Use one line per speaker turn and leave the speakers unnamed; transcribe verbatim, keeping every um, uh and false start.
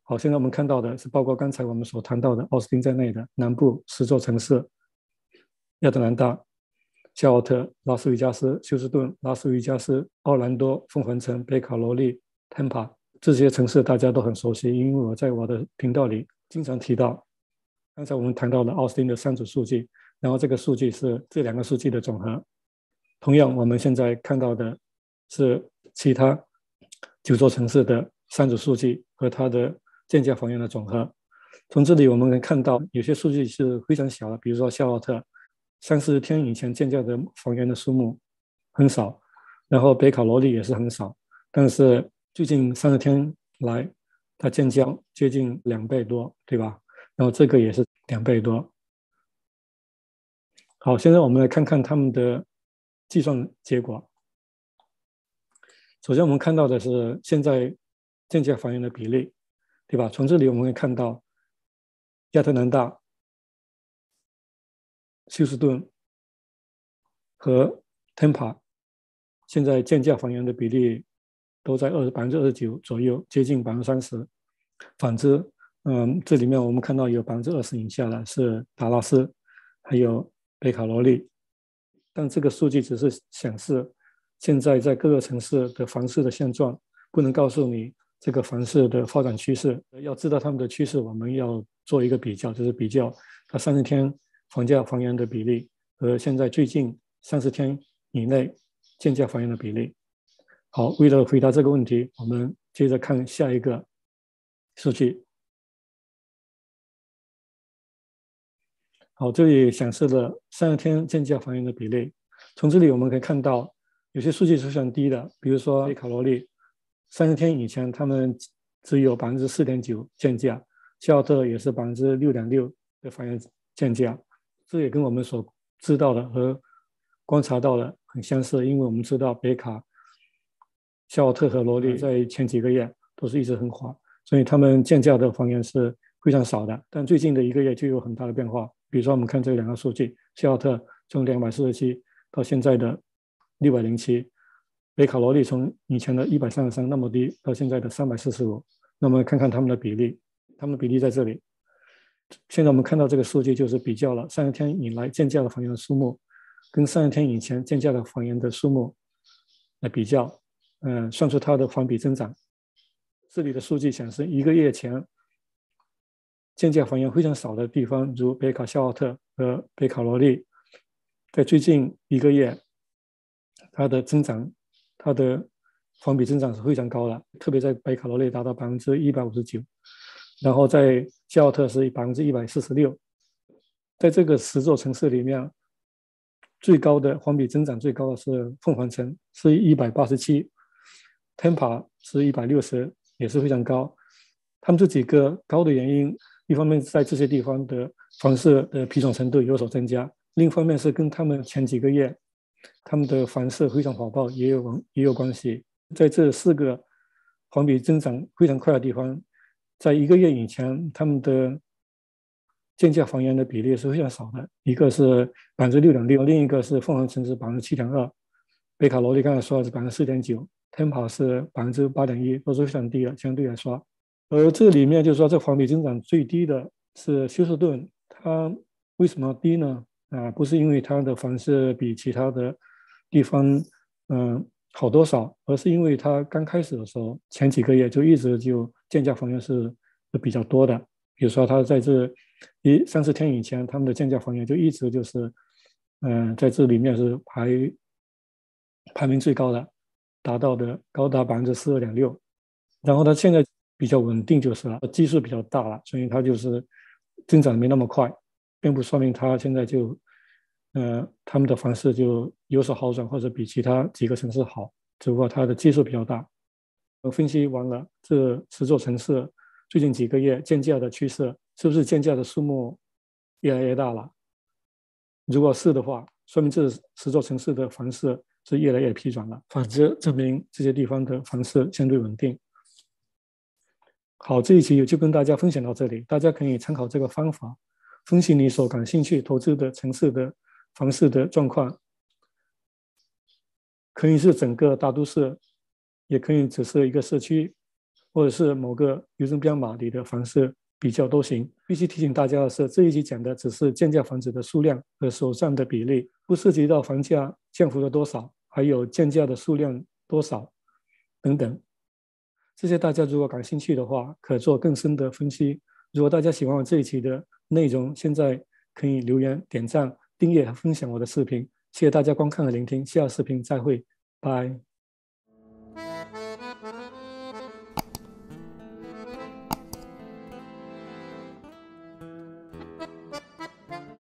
好，现在我们看到的是包括刚才我们所谈到的奥斯汀在内的南部十座城市：亚特兰大、夏沃特、拉斯维加斯、休斯顿、拉斯维加斯、奥兰多、凤凰城、北卡罗利、Tampa。这些城市大家都很熟悉，因为我在我的频道里经常提到。刚才我们谈到了奥斯汀的三组数据，然后这个数据是这两个数据的总和。同样，我们现在看到的是其他九座城市的三组数据和它的建价房源的总和。从这里我们能看到，有些数据是非常小的，比如说夏沃特，三四十天以前建价的房源的数目很少，然后北卡罗利也是很少，但是最近三十天来，它建价接近两倍多，对吧？然后这个也是两倍多。好，现在我们来看看他们的计算结果。首先我们看到的是现在建价房源的比例，对吧？从这里我们会看到亚特兰大、休斯顿和 Tampa 现在建价房源的比例都在百分之二十九左右，接近百分之三十。反之，嗯，这里面我们看到有百分之二十以下的是达拉斯，还有北卡罗利。但这个数据只是显示现在在各个城市的房市的现状，不能告诉你这个房市的发展趋势。要知道他们的趋势，我们要做一个比较，就是比较它三十天房价房源的比例和现在最近三十天以内建价房源的比例。好，为了回答这个问题，我们接着看下一个数据。好，这里显示了三十天建价房源的比例。从这里我们可以看到，有些数据是非常低的，比如说北卡罗利，三十天以前他们只有百分之四点九建价，夏沃特也是百分之六点六的房源建价，这也跟我们所知道的和观察到的很相似，因为我们知道北卡、夏沃特和罗利在前几个月都是一直很滑，所以他们建价的房源是非常少的，但最近的一个月就有很大的变化。比如说我们看这两个数据，夏沃特从两百四十七到现在的六百零七，北卡罗利从以前的一百三十三那么低到现在的三百四十五。那么看看他们的比例，他们的比例在这里。现在我们看到这个数据就是比较了三十天以来建价的房源的数目跟三十天以前建价的房源的数目来比较，嗯，算出它的环比增长。这里的数据显示，一个月前建价房源非常少的地方，如北卡夏沃特和北卡罗利，在最近一个月，它的增长，它的环比增长是非常高的，特别在北卡罗利达到百分之一百五十九，然后在夏沃特是百分之一百四十六。在这个十座城市里面，最高的环比增长最高的是凤凰城，是一百八十七 ，Tampa 是一百六十，也是非常高。他们这几个高的原因，一方面在这些地方的房市的批准程度有所增加，另一方面是跟他们前几个月他们的房市非常火爆也有也有关系。在这四个环比增长非常快的地方，在一个月以前，他们的建价房源的比例是非常少的，一个是百分之六点六，另一个是凤凰城是百分之七点二，北卡罗利刚才说的是百分之四点九，Tampa 是百分之八点一，都是非常低的，相对来说。而这里面就是说，这环比增长最低的是休斯顿，它为什么低呢？啊，不是因为它的房市比其他的地方嗯、呃、好多少，而是因为它刚开始的时候，前几个月就一直就建价房源是是比较多的。比如说，它在这一三四天以前，他们的建价房源就一直就是嗯、呃、在这里面是排排名最高的，达到的高达百分之四十二点六。然后它现在比较稳定就是了，基数比较大了，所以它就是增长没那么快，并不说明它现在就，呃，他们的房市就有所好转或者比其他几个城市好，只不过它的基数比较大。我分析完了这十座城市最近几个月建价的趋势，是不是建价的数目越来越大了？如果是的话，说明这十座城市的房市是越来越疲软了，反之证明这些地方的房市相对稳定。好，这一期就跟大家分享到这里，大家可以参考这个方法，分析你所感兴趣投资的城市的房市的状况，可以是整个大都市，也可以只是一个社区， 或者是某个邮政编码里的房式比较都行。必须提醒大家的是，这一集讲的只是建价房子的数量和手上的比例，不涉及到房价降幅了多少，还有建价的数量多少等等。这些大家如果感兴趣的话，可做更深的分析。如果大家喜欢我这一期的内容，现在可以留言、点赞、订阅和分享我的视频。谢谢大家观看和聆听，下视频再会，拜。